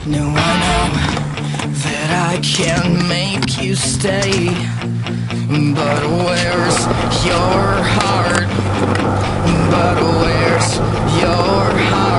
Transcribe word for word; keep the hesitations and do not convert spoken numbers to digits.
No, I know that I can make you stay, but where's your heart? But where's your heart?